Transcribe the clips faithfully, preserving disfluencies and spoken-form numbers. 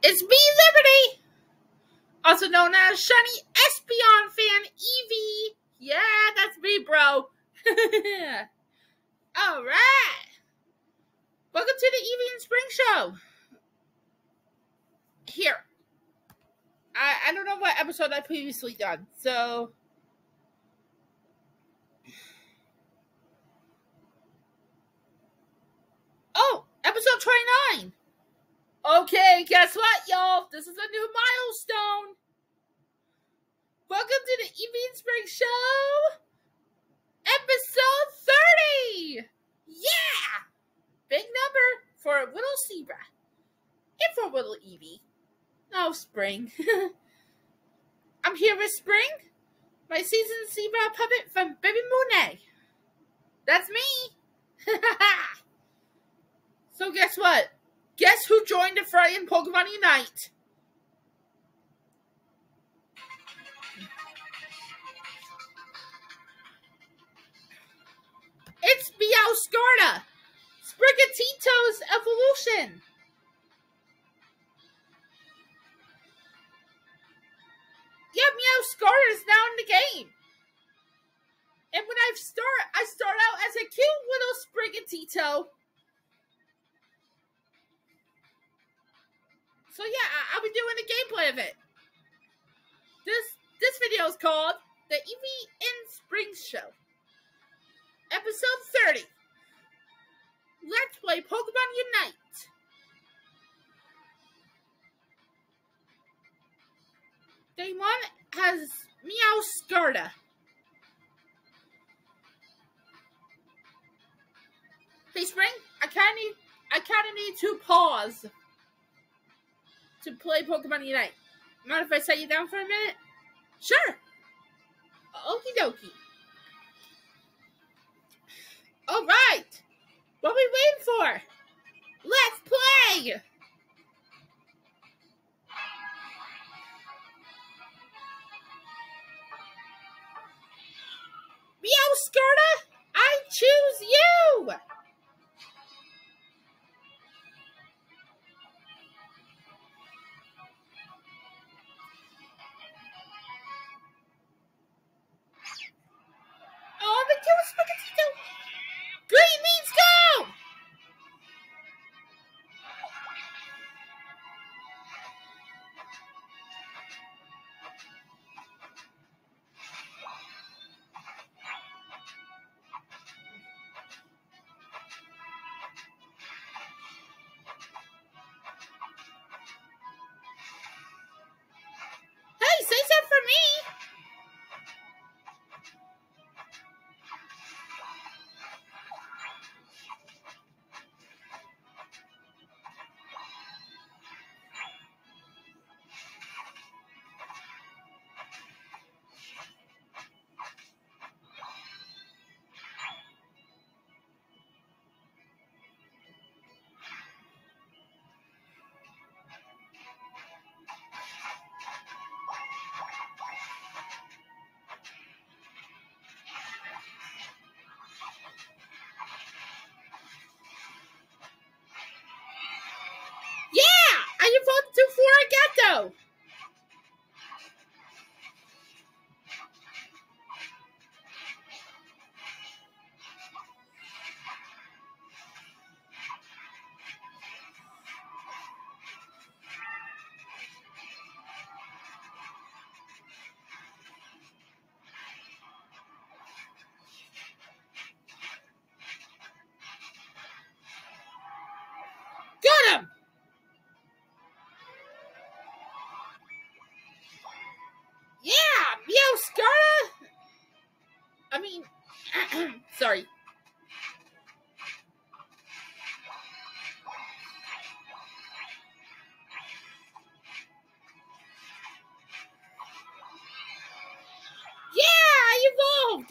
It's me, Liberty, also known as Shiny Espeon Fan Eevee. Yeah, that's me, bro. Alright. Welcome to the Eevee and Spring Show. Here. I, I don't know what episode I previously done, so... Oh, episode twenty-nine. Okay, guess what, y'all? This is a new milestone. Welcome to the Eevee and Spring Show, episode thirty. Yeah! Big number for a little zebra. And for a little Eevee. Oh, Spring. I'm here with Spring, my seasoned zebra puppet from Baby Monet. That's me. So guess what? Guess who joined the fray in Pokemon Unite? It's Meowscarada, Sprigatito's evolution. Yeah, Meowscarada is now in the game. And when I start, I start out as a cute little Sprigatito. So yeah, I'll be doing the gameplay of it. This this video is called the Eevee and Spring Show, episode thirty. Let's play Pokemon Unite. Day one has Meowscarada. Hey Spring, I kinda need I kinda need to pause to play Pokemon Unite. Mind if I set you down for a minute? Sure. Okie dokie. Alright. What are we waiting for? Let's play! Meowscarada, I choose you! Oh, the cute Sprigatito! Green means go! Hey, say something for me! I evolved to Florigetto! Got him! Yeah, Meowscarada! I mean, sorry. Yeah, I evolved!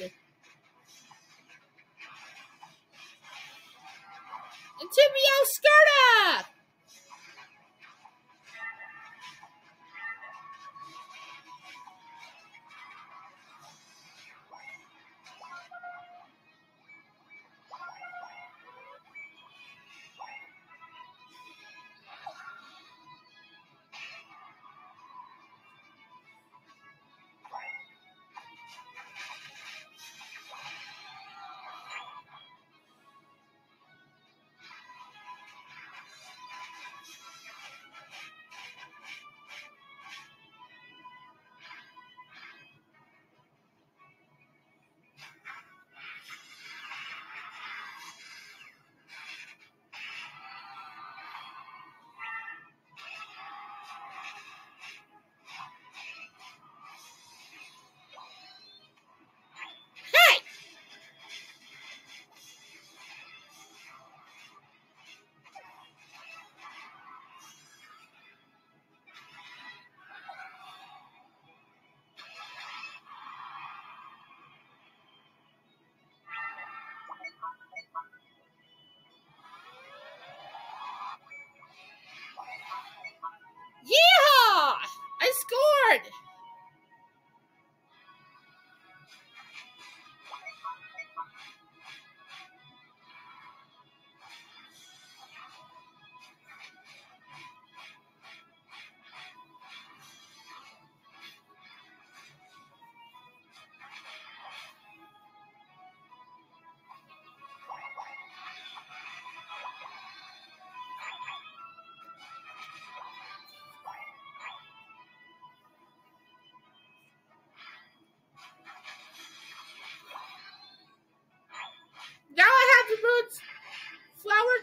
Into Meowscarada!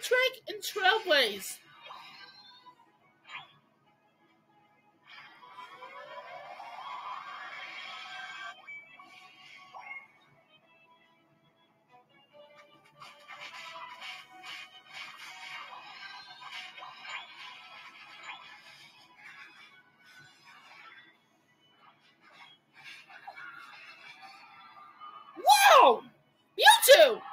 Trick and Trailblaze. Whoa! Mewtwo!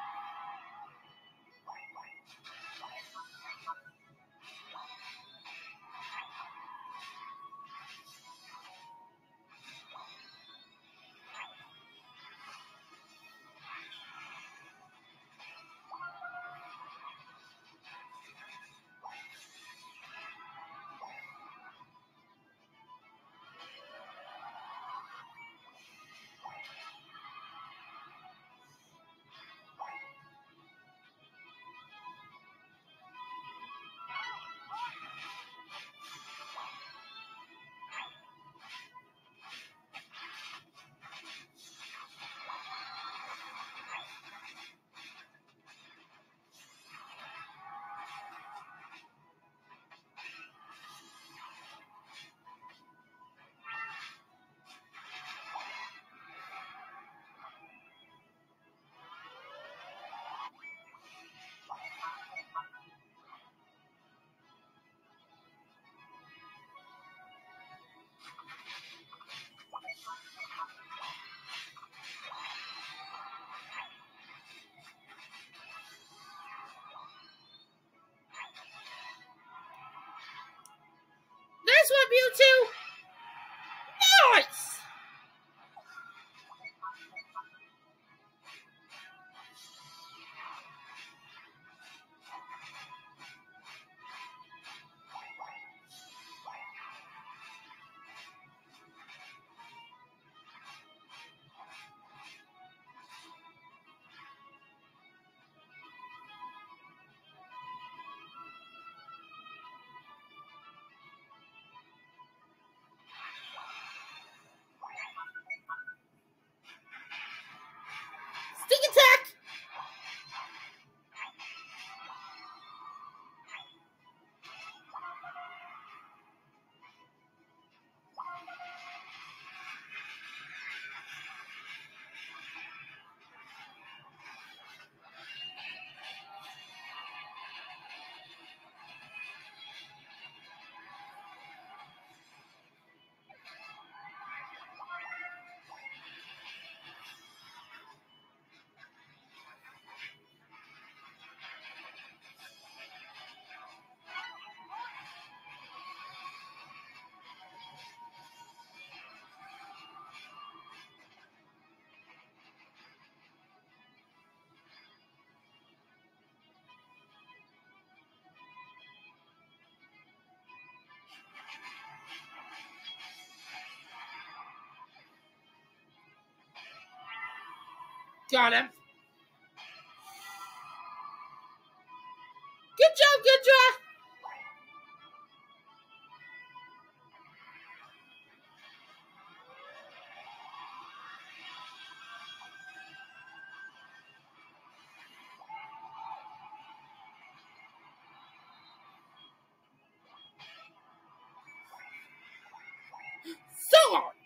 There's one, Mewtwo! Nice! Sneak attack! Got him. Good job, good job. So hard.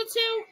you two?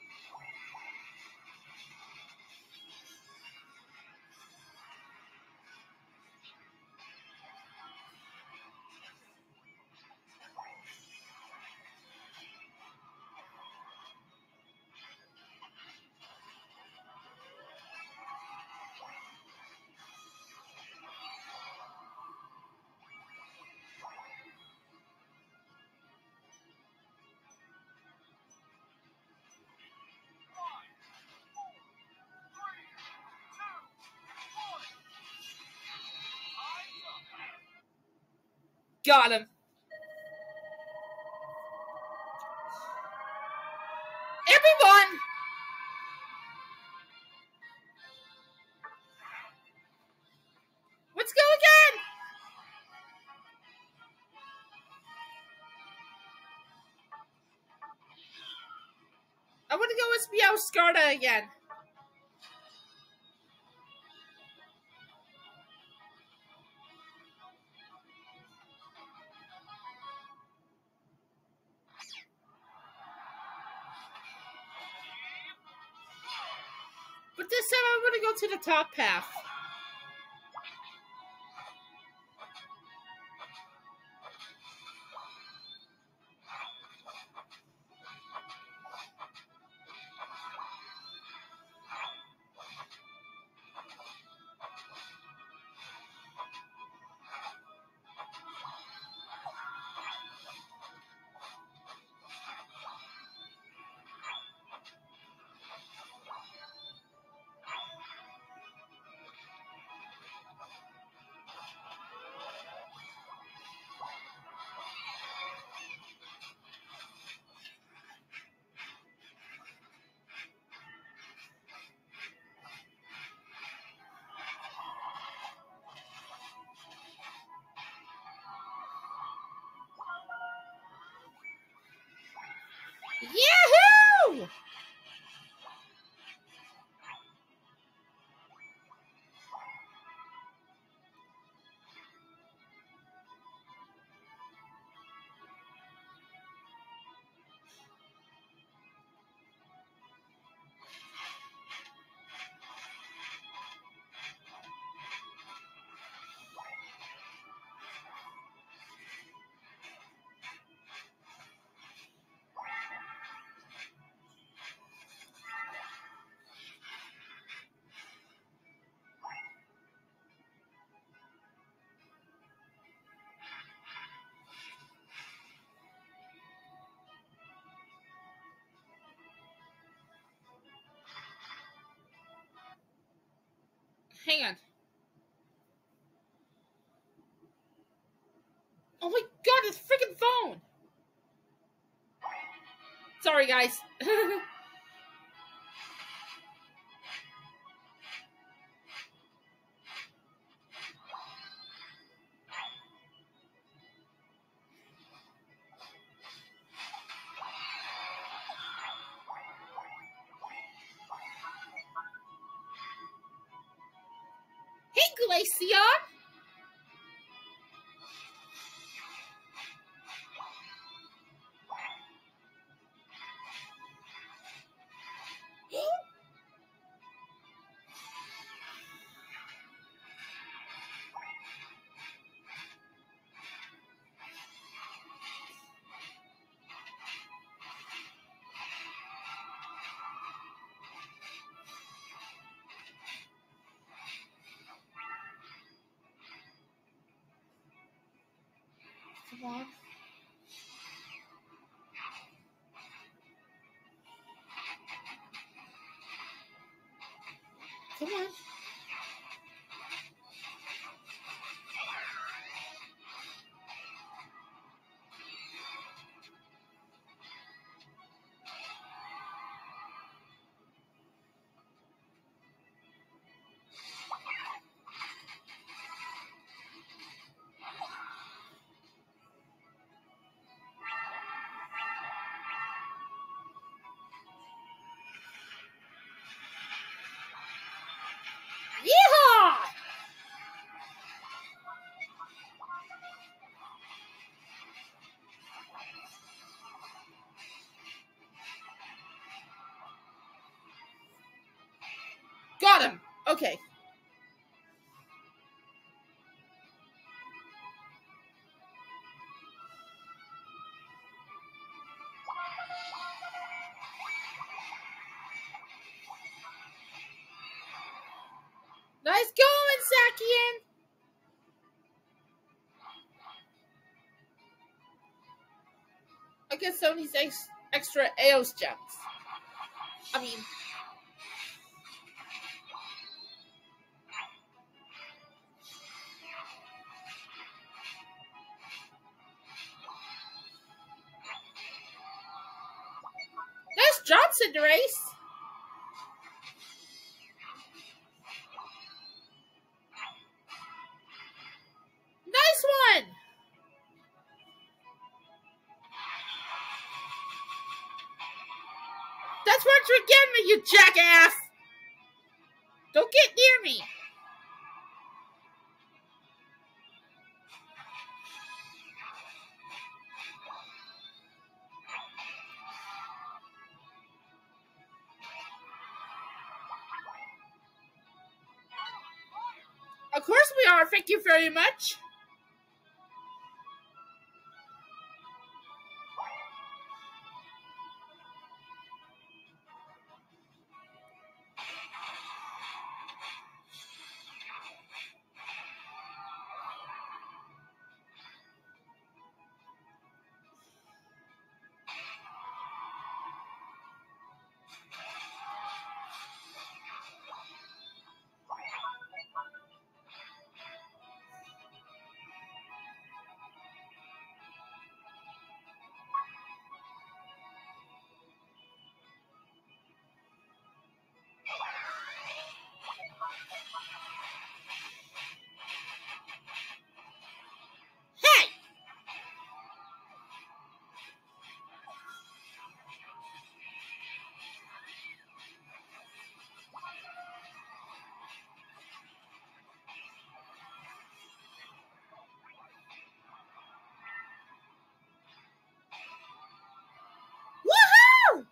Got him. Everyone! Let's go again! I want to go as Meowscarada again. But this time I want to go to the top path. Yahoo! Hang on. Oh my god, it's freaking phone! Sorry, guys. Hey, Glaceon! Come on. Come on. Got him. Okay. Nice going, Zacian. I guess Sony's ex- extra Eos gems. I mean, nice job, Cinderace. Nice one. That's what you're getting me, you jackass. Don't get near me. Of course we are. Thank you very much. Hey! Woohoo!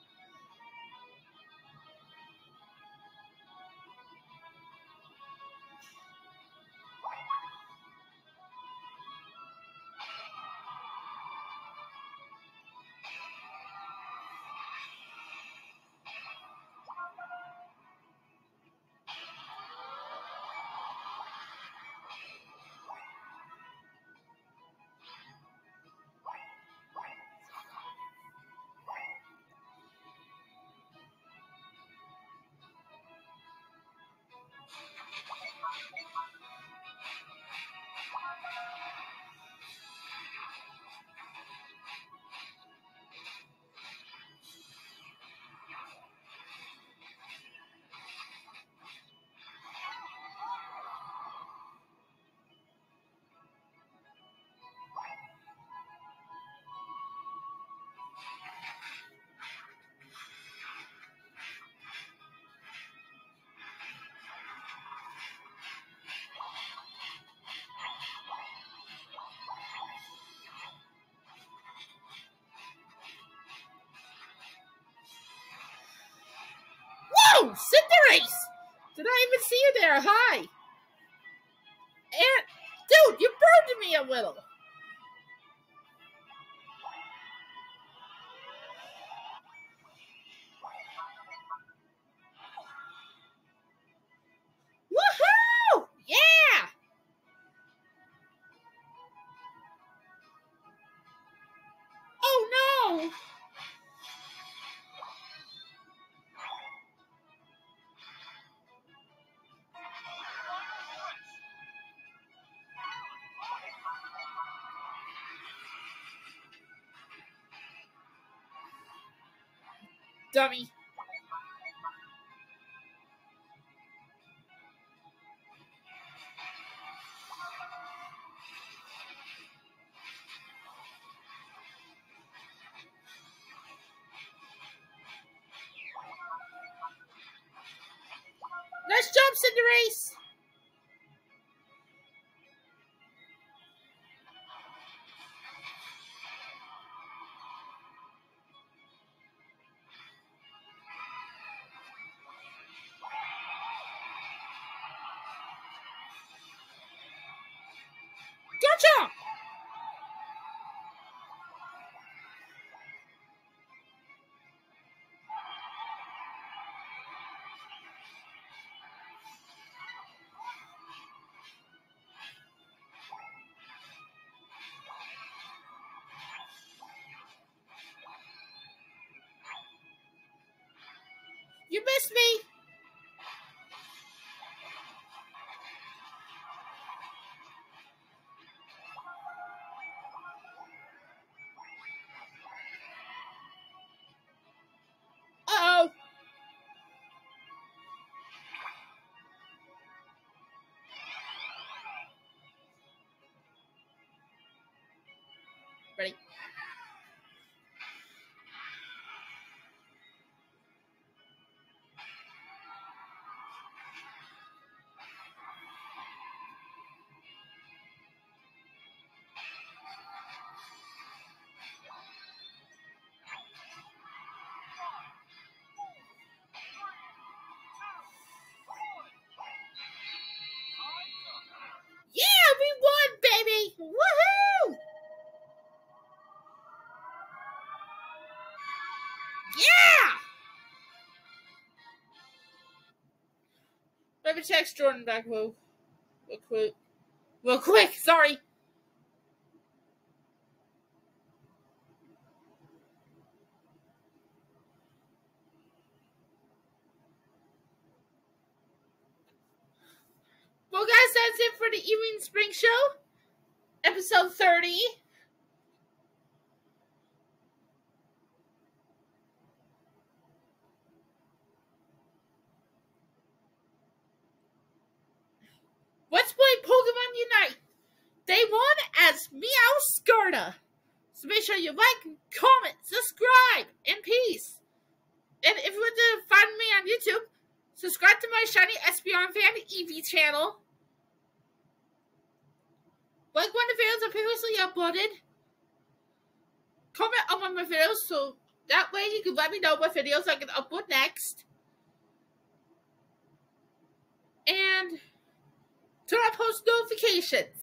Whoa! Cinderace! Did I even see you there? Hi! And, dude, you burned me a little. Woohoo! Yeah! Oh no! Dummy. Nice jump, Cinderace! You missed me. Uh-oh. Ready? Yeah, we won, baby! Woohoo! Yeah! Let me text Jordan back real, real quick. Real quick, sorry. Well, guys, that's it for the Evening Spring Show, episode thirty. Let's play Pokemon Unite. Day one as Meowscarada. So make sure you like, comment, subscribe, and peace. And if you want to find me on YouTube, subscribe to my Shiny Espeon Fan Eevee channel. Like one of the videos I previously uploaded. Comment on my videos so that way you can let me know what videos I can upload next. And turn on post notifications.